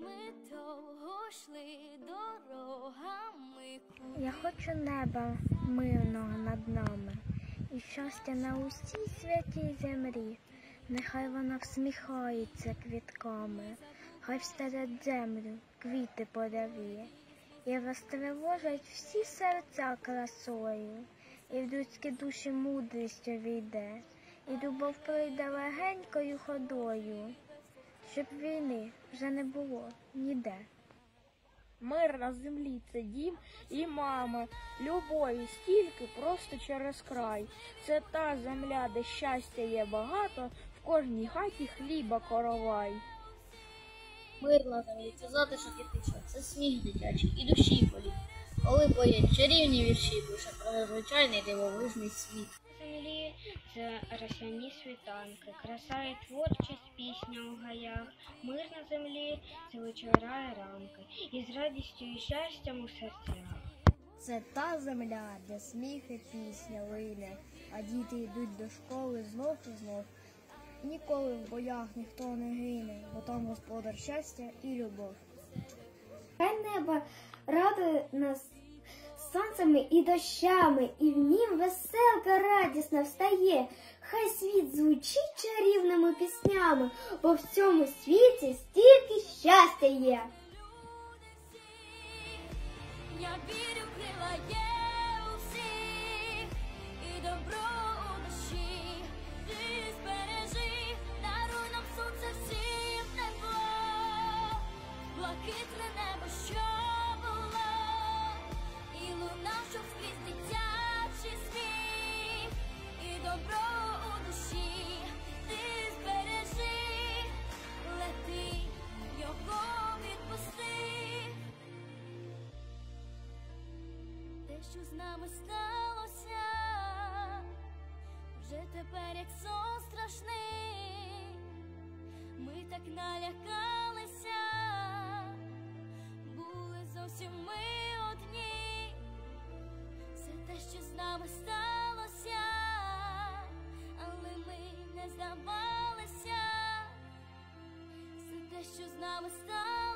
Я хочу неба мирного над нами і щастя на усій святій землі. Нехай вона всміхається квітками, хай всеред землю квіти поряві. І розтривожать всі серця красою, і в людські душі мудрість увійде, і любов пройде легенькою ходою, щоб війни вже не було ніде. Мир на землі – це дім і мама, любові стільки просто через край. Це та земля, де щастя є багато, в кожній хаті хліба коровай. Мир на землі – це затишок і тиша, це сміх дитячий і душі політ. Коли поють чарівні вірші, пише про незвичайний дивовижний світ. Землі – це росяні світанки, краса і творчість, пісня у гаях. Мир на землі – це вечора і ранки, із радістю і щастям у серцях. Це та земля, де сміх і пісня лине, а діти йдуть до школи знов і знов. Ніколи в боях ніхто не гине, бо там господар щастя і любов. Хай небо радує нас сонцями і дощами, і в нім веселка радісна встає. Хай світ звучить чарівними піснями, бо в цьому світі стільки щастя є. Я вірю, крила є у всіх, і добро у душі. Ти збережи, даруй нам сонце всім тепло, блакитне небо, що було, і луна, що скрізь дитячий сміх, і добро у душі. Ти збережи, лети, його відпусти. Те, що з нами сталося, вже тепер як сон страшний. Ми так налякалися, були зовсім ми одні. Все те, що з нами сталося, але ми не здавалися. Все те, що з нами сталося.